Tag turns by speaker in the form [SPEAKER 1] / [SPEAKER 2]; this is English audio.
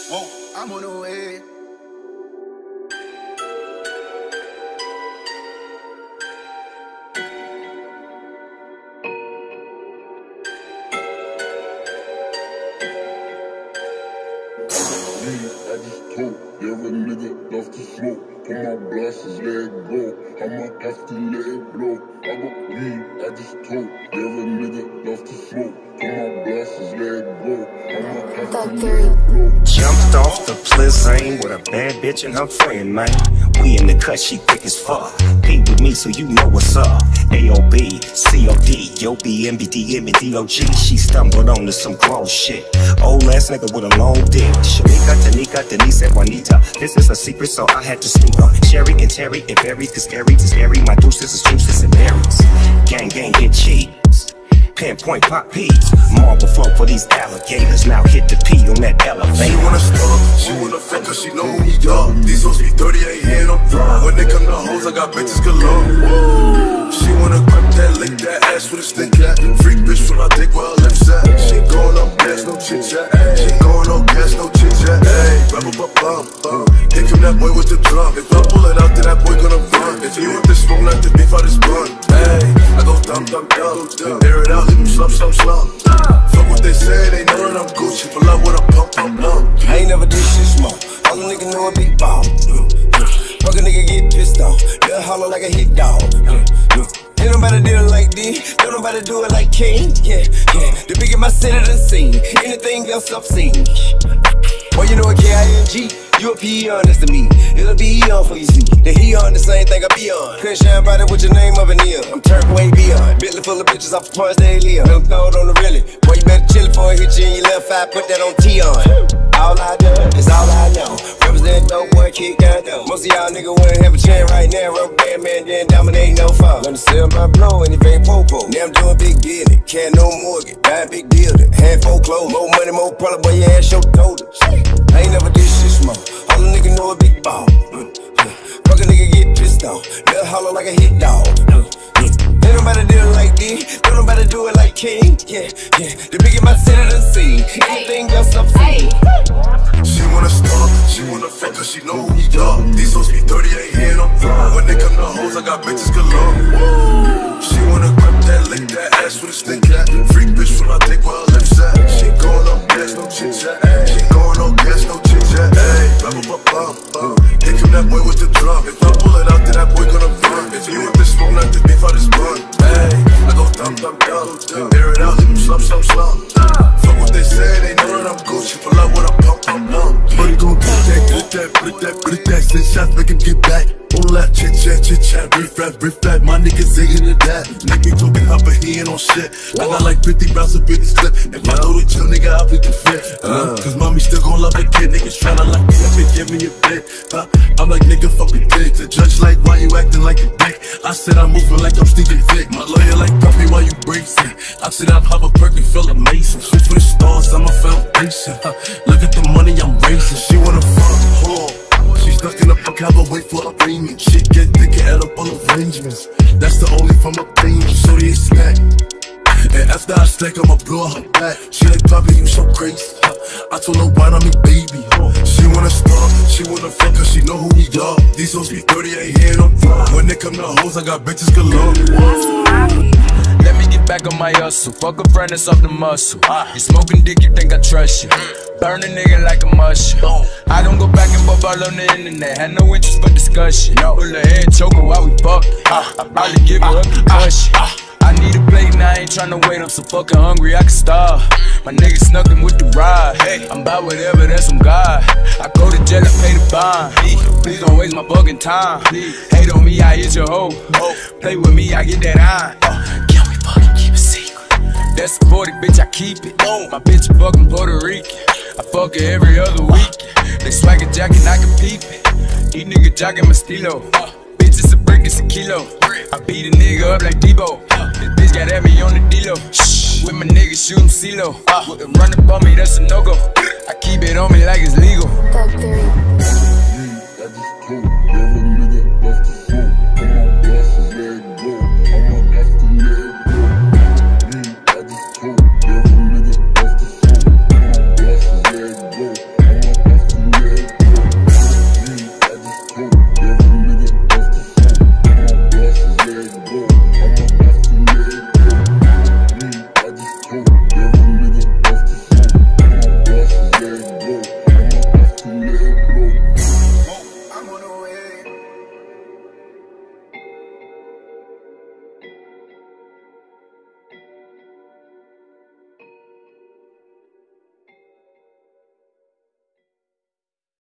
[SPEAKER 1] Whoa, I'm on the way.
[SPEAKER 2] I just told every nigga love to smoke. Put my blasters, let it go. I'ma have to let it blow. I got weed, I just told every nigga love to smoke. Put my blasters, let it go. I'ma have to let it blow.
[SPEAKER 3] Jumped off the Plizane with a bad bitch and her friend, man. We in the cut, she thick as fuck. P with me, so you know what's up. AOB, COD, yo BMBD, MDOG. She stumbled onto some grown shit. Old ass nigga with a long dick. Shanika, Tanika, Denise, and Juanita. This is a secret, so I had to sneak up. Sherry and Terry, it varies, cause scary to scary. My deuces is juices and berries. Gang, gang, get cheese. Pinpoint pop peas. Marble flow for these alligators. Now hit the P on that elevator.
[SPEAKER 4] She wanna stop, she wanna fuck, cause she know who we are. These hoes be 38 here, no problem. When they come to hoes, I got bitches galore. She wanna grip that, lick that ass with a stick at. Freak bitch from my dick where her lips at. She going on gas, no chit chat. She going on gas, no chit chat. Hey, bum. Here come that boy with the drum. If I pull it out, then that boy gonna run. If you want this smoke, not the beef, I just run. Hey, I go dumb. Air it out, leave them slump. Fuck what they say, they know that I'm Gucci. Pull up with a pump.
[SPEAKER 5] I ain't never did shit small. All the niggas know a big ball. Fuck a nigga get pissed off. They'll holler like a hit dog. Ain't nobody do it like this. Don't nobody do it like King. Yeah. The bigger my city done seen. Anything else I've seen. Boy, you know a K-I-N-G. You a peon, that's to me. It'll be on for you see. That he on the same thing I be on. Couldn't shine about it with your name up in here. I'm turned way beyond. Bentley full of bitches off the parts they live. Don't throw it on the really. Boy, you better chill before I hit you in your left eye. Put that on T-on. All I do is all I know. Represent dope boy, kick down though. Most of y'all niggas wouldn't have a chance right now. Rubber band man, then dominate no fall. Gonna sell my blow and it ain't popo. Now I'm doing big business. Can't no mortgage. Buying big building. Handful clothes. More money, more problem. Boy, your ass show total. I ain't never did shit small. All the niggas know a big ball. Fuck a nigga get pissed off. They'll holler like a hit dog. Ain't nobody do it like this. Don't nobody do it like King. Yeah. The bigger my city done seen. Anything else I've seen.
[SPEAKER 4] She wanna stop, she wanna fuck, cause she know who we are. These hoes be 38 here, no problem. When they come to hoes, I got bitches galore. She wanna grip that, lick that ass with a stick at. Freak bitch from my dick where her lips at. She going on gas, no chit chat. She going on gas, no chit chat. Hey, bum. Here come that boy with the drum. If I pull it out, then that boy gonna run. If you want this smoke, not the beef, I just run. Hey, I go dumb. Air it out, leave them slump. Fuck what they say, they know that I'm Gucci. Pull up with a pump. Money gon' get that, send shots, make him get back. All that chit chat, riff rap, my niggas ain't into that. Nigga talking hot, but he ain't on shit. I got like 50 rounds of business clip. If I know the chill, nigga, I'll plead the fifth. Cause mommy still gon' love a kid, niggas tryna like me, up and give me a bit. I'm like, nigga, fuck with dick. The judge like, why you acting like a dick? I said I'm moving like I'm Stevie Vick. My lawyer like, puppy, why you bracing? I said I'm Hopper Perkin, feel amazing. Switch for the stars, I'm a foundation. Look at the money I'm raising. She wanna fuck, hold on. She's stuck in the fuck, have a wait for a payment. Shit get thicker, add up all arrangements. That's the only from a thing, so they snack. And after I stack, I'ma blow her back. She like, Poppy, you so crazy. I told her, why not me, baby? She wanna stop, she wanna fuck, cause she know who we are. These hoes be 38 here, no problem. When they come to hoes, I got bitches galore.
[SPEAKER 6] Let me get back on my hustle. Fuck a friend that's off the muscle. You smoking dick, you think I trust you. Burn a nigga like a mushroom. I don't go back and forth all on the internet. Had no interest for discussion. Pull her head, choke her while we fuck. I probably give her a concussion. I need a plate and I ain't tryna wait. I'm so fucking hungry, I can starve. My nigga snuck in with the ride. I'm about whatever, that's some God. I go to jail and pay the bond. Please don't waste my fucking time. Hate on me, I hit your hoe. Play with me, I get that iron. Can we fucking keep it secret? That's a 40, bitch, I keep it. My bitch a fucking Puerto Rican. I fuck her every other week. They swagger jackin', I can peep it. Eat nigga jockin' my stilo. Bitch, it's a brick, it's a kilo. I beat a nigga up like Debo. This bitch got at me on the D-Lo. With my niggas shoot him CeeLo. Run up on me, that's a no-go. I keep it on me like it's legal.